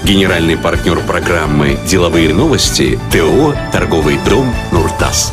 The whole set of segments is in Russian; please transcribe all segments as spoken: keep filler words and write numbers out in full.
Генеральный партнер программы «Деловые новости» ТО «Торговый дом Нуртас».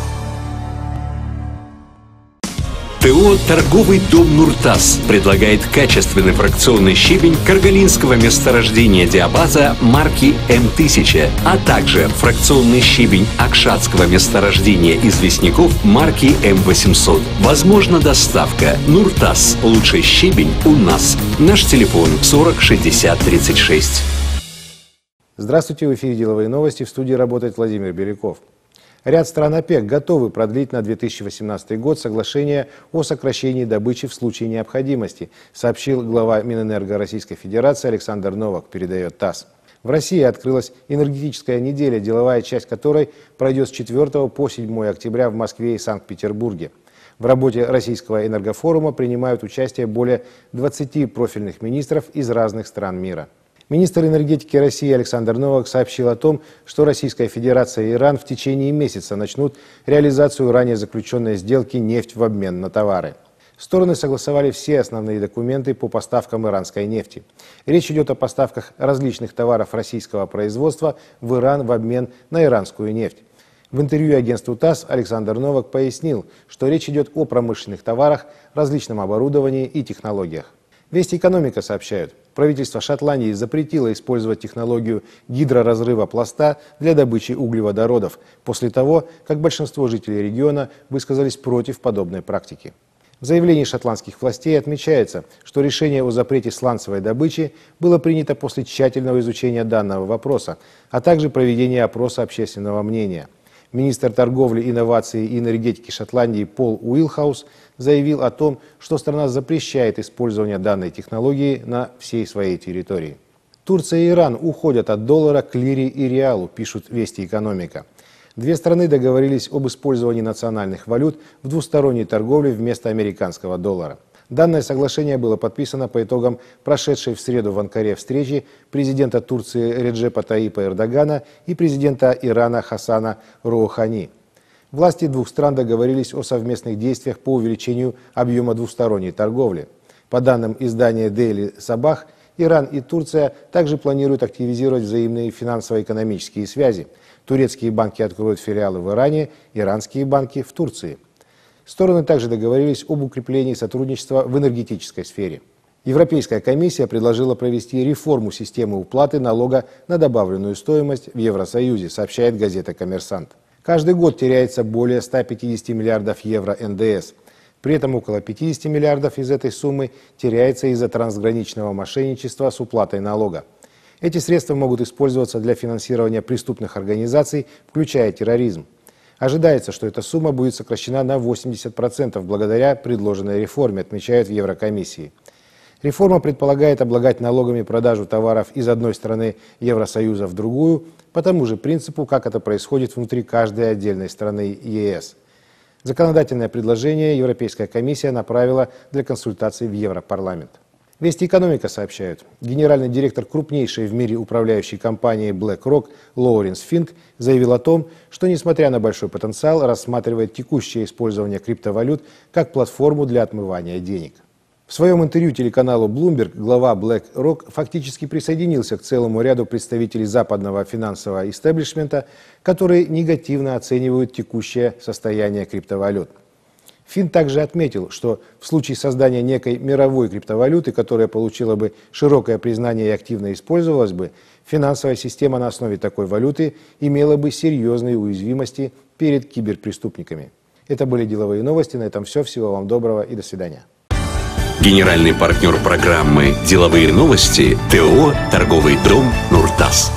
ТО «Торговый дом Нуртас» предлагает качественный фракционный щебень каргалинского месторождения диабаза марки эм тысяча, а также фракционный щебень акшатского месторождения известняков марки эм восемьсот. Возможна доставка. Нуртас. Лучший щебень у нас. Наш телефон сорок шестьдесят тридцать шесть. Здравствуйте, в эфире «Деловые новости», в студии работает Владимир Беляков. Ряд стран ОПЕК готовы продлить на две тысячи восемнадцатый год соглашение о сокращении добычи в случае необходимости, сообщил глава Минэнерго Российской Федерации Александр Новак, передает ТАСС. В России открылась энергетическая неделя, деловая часть которой пройдет с четвёртого по седьмое октября в Москве и Санкт-Петербурге. В работе Российского энергофорума принимают участие более двадцати профильных министров из разных стран мира. Министр энергетики России Александр Новак сообщил о том, что Российская Федерация и Иран в течение месяца начнут реализацию ранее заключенной сделки «Нефть в обмен на товары». Стороны согласовали все основные документы по поставкам иранской нефти. Речь идет о поставках различных товаров российского производства в Иран в обмен на иранскую нефть. В интервью агентству ТАСС Александр Новак пояснил, что речь идет о промышленных товарах, различном оборудовании и технологиях. Вести экономика сообщают, правительство Шотландии запретило использовать технологию гидроразрыва пласта для добычи углеводородов после того, как большинство жителей региона высказались против подобной практики. В заявлении шотландских властей отмечается, что решение о запрете сланцевой добычи было принято после тщательного изучения данного вопроса, а также проведения опроса общественного мнения. Министр торговли, инноваций и энергетики Шотландии Пол Уилхаус заявил о том, что страна запрещает использование данной технологии на всей своей территории. Турция и Иран уходят от доллара к лире и реалу, пишут Вести экономика. Две страны договорились об использовании национальных валют в двусторонней торговле вместо американского доллара. Данное соглашение было подписано по итогам прошедшей в среду в Анкаре встречи президента Турции Реджепа Таипа Эрдогана и президента Ирана Хасана Роухани. Власти двух стран договорились о совместных действиях по увеличению объема двусторонней торговли. По данным издания Daily Sabah, Иран и Турция также планируют активизировать взаимные финансово-экономические связи. Турецкие банки откроют филиалы в Иране, иранские банки в Турции. Стороны также договорились об укреплении сотрудничества в энергетической сфере. Европейская комиссия предложила провести реформу системы уплаты налога на добавленную стоимость в Евросоюзе, сообщает газета «Коммерсант». Каждый год теряется более ста пятидесяти миллиардов евро эн дэ эс. При этом около пятидесяти миллиардов из этой суммы теряется из-за трансграничного мошенничества с уплатой налога. Эти средства могут использоваться для финансирования преступных организаций, включая терроризм. Ожидается, что эта сумма будет сокращена на восемьдесят процентов благодаря предложенной реформе, отмечают в Еврокомиссии. Реформа предполагает облагать налогами продажу товаров из одной страны Евросоюза в другую по тому же принципу, как это происходит внутри каждой отдельной страны е эс. Законодательное предложение Европейская комиссия направила для консультаций в Европарламент. Вести экономика сообщают, генеральный директор крупнейшей в мире управляющей компании BlackRock Лоуренс Финк заявил о том, что, несмотря на большой потенциал, рассматривает текущее использование криптовалют как платформу для отмывания денег. В своем интервью телеканалу Bloomberg глава BlackRock фактически присоединился к целому ряду представителей западного финансового истеблишмента, которые негативно оценивают текущее состояние криптовалют. Финн также отметил, что в случае создания некой мировой криптовалюты, которая получила бы широкое признание и активно использовалась бы, финансовая система на основе такой валюты имела бы серьезные уязвимости перед киберпреступниками. Это были деловые новости. На этом все. Всего вам доброго и до свидания. Генеральный партнер программы «Деловые новости» ТО «Торговый дом Нуртас».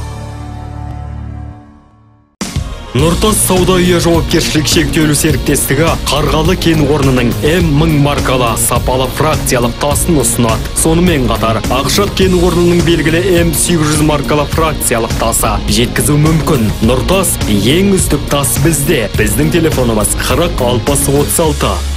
Нуртас сауда үйі жауапкершілік шектеулі серіктестігі Қарғалы кен орнының эм мың маркалы сапалы фракциялық тасын ұсынады. Сонымен қатар, Ақшат кен орнының белгілі эм сегіз жүз маркалы фракциялық тасы жеткізу мүмкін. Нуртас ең үздік тас бізде. Біздің телефонымыз қырық алпыс отыз алты.